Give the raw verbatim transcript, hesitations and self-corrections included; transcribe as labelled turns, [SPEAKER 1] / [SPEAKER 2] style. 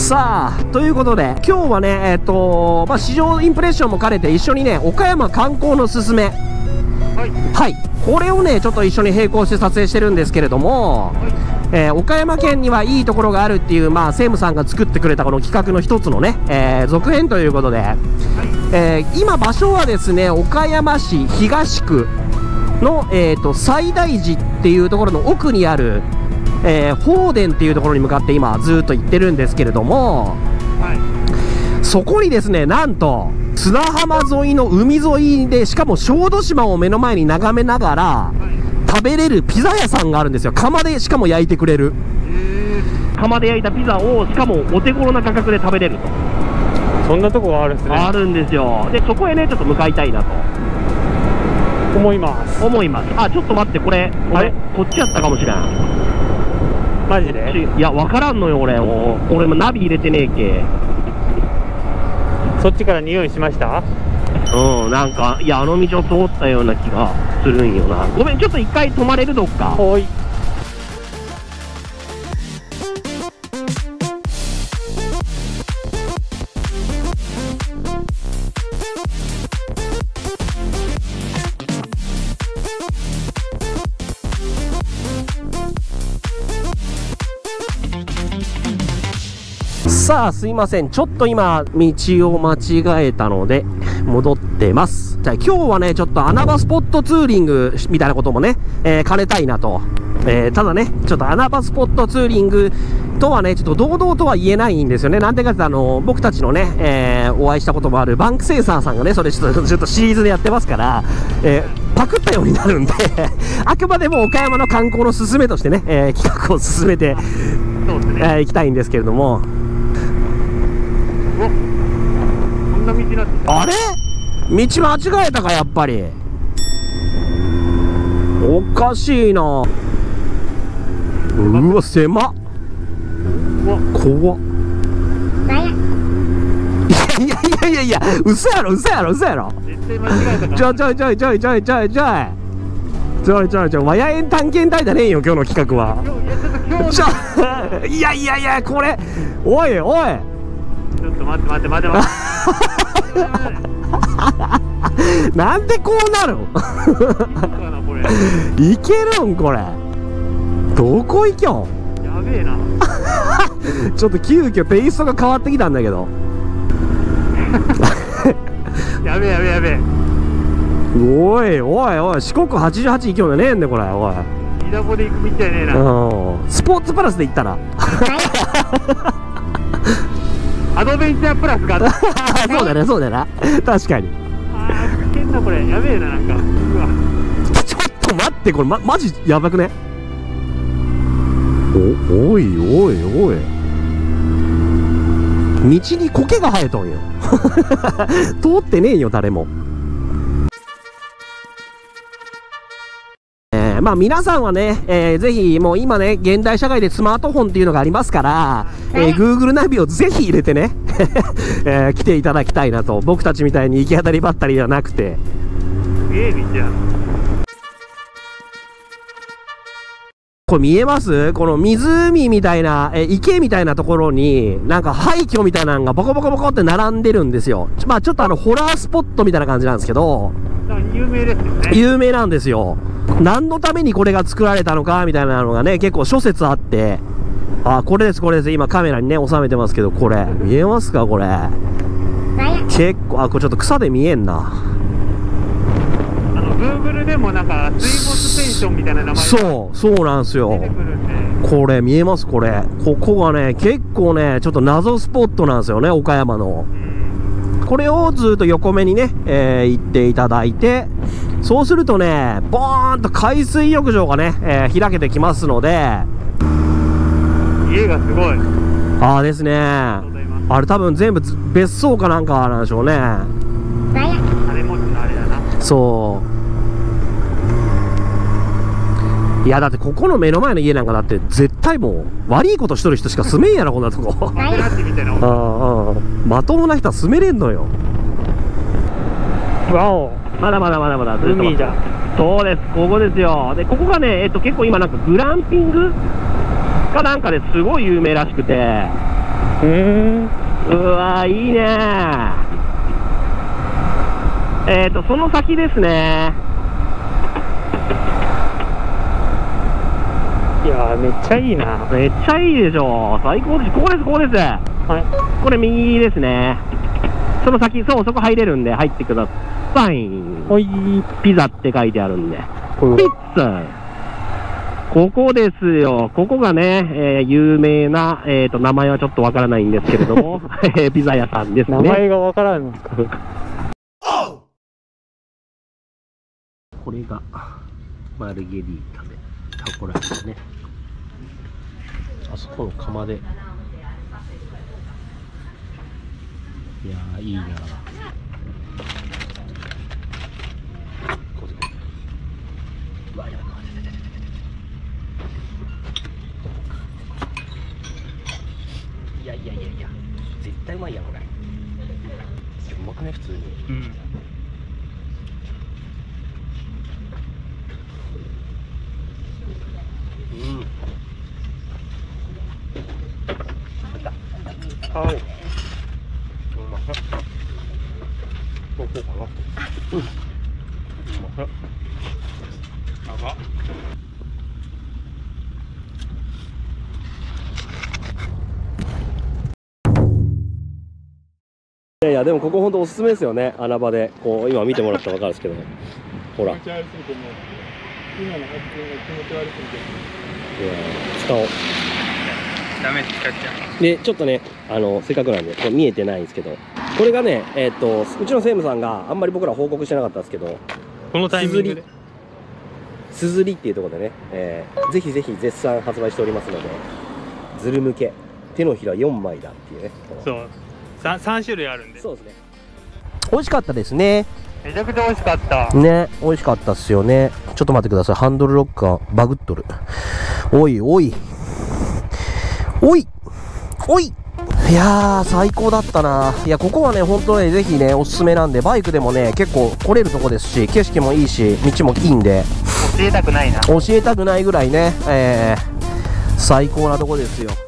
[SPEAKER 1] さあということで今日はねえっ、ー、とまあ市場インプレッションも兼ねて一緒にね岡山観光のすすめ、はい、はい、これをねちょっと一緒に並行して撮影してるんですけれども、はい、えー、岡山県にはいいところがあるっていう、まあ、政務さんが作ってくれたこの企画の一つのね、えー、続編ということで、はい、えー、今場所はですね岡山市東区の、えー、と西大寺っていうところの奥にあるえー、法殿っていうところに向かって今ずっと行ってるんですけれども、はい、そこにですねなんと砂浜沿いの海沿いでしかも小豆島を目の前に眺めながら、はい、食べれるピザ屋さんがあるんですよ。窯でしかも焼いてくれる、窯で焼いたピザをしかもお手頃な価格で食べれると。
[SPEAKER 2] そんなとこがあるんですね。
[SPEAKER 1] あるんですよ。でそこへねちょっと向かいたいなと
[SPEAKER 2] 思います
[SPEAKER 1] 思います。あ、ちょっと待って、これあれこっちやったかもしれん。
[SPEAKER 2] マジで？
[SPEAKER 1] いや、分からんのよ、俺。俺もナビ入れてねえけ。
[SPEAKER 2] そっちから匂いしました？
[SPEAKER 1] うん、なんか、いや、あの道を通ったような気がするんよな。ごめん、ちょっと一回止まれる？どっか。
[SPEAKER 2] はい。
[SPEAKER 1] さあすいません、ちょっと今道を間違えたので戻ってます。じゃあ今日はねちょっと穴場スポットツーリングみたいなこともね、えー、兼ねたいなと、えー、ただねちょっと穴場スポットツーリングとはねちょっと堂々とは言えないんですよね。なんでかってあの僕たちのね、えー、お会いしたこともあるバンクセンサーさんがねそれちょっとちょっとシリーズでやってますから、えー、パクったようになるんであくまでも岡山の観光の勧めとしてね、えー、企画を進めてい、ねえー、きたいんですけれども、
[SPEAKER 2] こんな道になってた。
[SPEAKER 1] あれ道間違えたかやっぱり。おかしいな。うわ狭っ。怖っ。いやいやいやいや嘘やろ嘘やろ嘘やろ。
[SPEAKER 2] 絶対間違えたから。
[SPEAKER 1] ちょちょいちょいちょいちょいちょいちょいちょいちょいちょい、和や園探検隊じゃねえよ今日の企画は。ちょいやいやいやこれおいおい
[SPEAKER 2] ちょっと待って待って待って待って
[SPEAKER 1] なんでこうなるんいけるんこれ。どこ行きょん。
[SPEAKER 2] やべえな
[SPEAKER 1] ちょっと急遽テイストが変わってきたんだけど
[SPEAKER 2] やべえやべえやべえ。
[SPEAKER 1] おいおいおい四国はちじゅうはち行きょんじゃねえんだこれ。おい
[SPEAKER 2] イダボで行くみたいねえな。
[SPEAKER 1] スポーツプラスで行ったら
[SPEAKER 2] アドベンチャープラスがあった
[SPEAKER 1] そうだねそうだな確かに。
[SPEAKER 2] あー危険だこれ。やべえななんか。うわ
[SPEAKER 1] ちょっと待ってこれまマジやばくね。おおいおいおい道に苔が生えとんよ通ってねえよ誰も。まあ皆さんはね、えー、ぜひもう今ね現代社会でスマートフォンっていうのがありますから、えー、Google ナビをぜひ入れてね、えー、来ていただきたいなと。僕たちみたいに行き当たりばったりではなくて。
[SPEAKER 2] すげえ道や。
[SPEAKER 1] これ見えます？この湖みたいな、えー、池みたいなところになんか廃墟みたいなのがボコボコボコって並んでるんですよ。まあちょっとあのホラースポットみたいな感じなんですけど、
[SPEAKER 2] 有名ですよね。
[SPEAKER 1] 有名なんですよ。何のためにこれが作られたのかみたいなのがね結構諸説あって、あこれですこれです。今カメラにね収めてますけど、これ見えますかこれ。結構あこれちょっと草で見えんな。
[SPEAKER 2] あの Google でもなんか水没ペンションみたいな名前
[SPEAKER 1] そうそうなんですよ。
[SPEAKER 2] 出てくるんで、
[SPEAKER 1] これ見えますこれ。ここがね結構ねちょっと謎スポットなんですよね岡山の。これをずっと横目にね、えー、行っていただいて、そうするとねボーンと海水浴場がね、えー、開けてきますので。
[SPEAKER 2] 家がすごい。
[SPEAKER 1] ああですね。あれ多分全部別荘かなんかなんでしょうね。
[SPEAKER 2] 金持ちのあれだな。
[SPEAKER 1] そういやだってここの目の前の家なんかだって絶対もう悪いことしとる人しか住めんやろこんなとこ
[SPEAKER 2] マセラティみたいな。
[SPEAKER 1] ああまともな人は住めれんのよ。
[SPEAKER 2] わお
[SPEAKER 1] まだまだまだまだ
[SPEAKER 2] 海じゃん。
[SPEAKER 1] そうですここですよ。でここがねえっと結構今なんかグランピングかなんかですごい有名らしくて、
[SPEAKER 2] ん。
[SPEAKER 1] うわー、いいねー。えっと、その先ですね。
[SPEAKER 2] いやー、めっちゃいいな。
[SPEAKER 1] めっちゃいいでしょ。最高です。ここです、ここです。
[SPEAKER 2] はい。
[SPEAKER 1] これ右ですね。その先、そう、そこ入れるんで、入ってください。
[SPEAKER 2] おい。
[SPEAKER 1] ピザって書いてあるんで。ピッツァ。ここですよ。ここがね、えー、有名な、えっと、名前はちょっとわからないんですけれども、ピザ屋さんですね。
[SPEAKER 2] 名前がわからんのか。
[SPEAKER 1] これが、マルゲリータで、タコライスね。あそこの釜で。いやー、いいな。いやいやいやいや、絶対うまいやんこれ。うまくね普通に。
[SPEAKER 2] うん。
[SPEAKER 1] うん。
[SPEAKER 2] はい。
[SPEAKER 1] うまっ。どこかな。うん。うまっ。
[SPEAKER 2] 長っ。
[SPEAKER 1] いやいや、でもここ本当おすすめですよね。穴場でこう今見てもらったら分かるんですけど、ほら。いや
[SPEAKER 2] 気持ち悪すぎてもう今の発言が気持ち悪すぎて。
[SPEAKER 1] 使おう。
[SPEAKER 2] ダメ、使っちゃ
[SPEAKER 1] う。でちょっとね、あのせっかくなんでこれ見えてないんですけど、これがね、えっとうちの専務さんがあんまり僕ら報告してなかったんですけど、
[SPEAKER 2] このタイミングで。
[SPEAKER 1] すずりっていうところでね、えー、ぜひぜひ絶賛発売しておりますので、ズル向け手のひらよんまいだっていうね。
[SPEAKER 2] そう。さん種類あるんで。
[SPEAKER 1] そうですね。美味しかったですね。
[SPEAKER 2] めちゃくちゃ美味しかった
[SPEAKER 1] ね。美味しかったっすよね。ちょっと待ってください。ハンドルロックがバグっとる。おいおいおいおい。いやー最高だったな。いやここはね本当ねぜひねおすすめなんで、バイクでもね結構来れるとこですし、景色もいいし道もいいんで、
[SPEAKER 2] 教えたくないな。
[SPEAKER 1] 教えたくないぐらいね、えー、最高なとこですよ。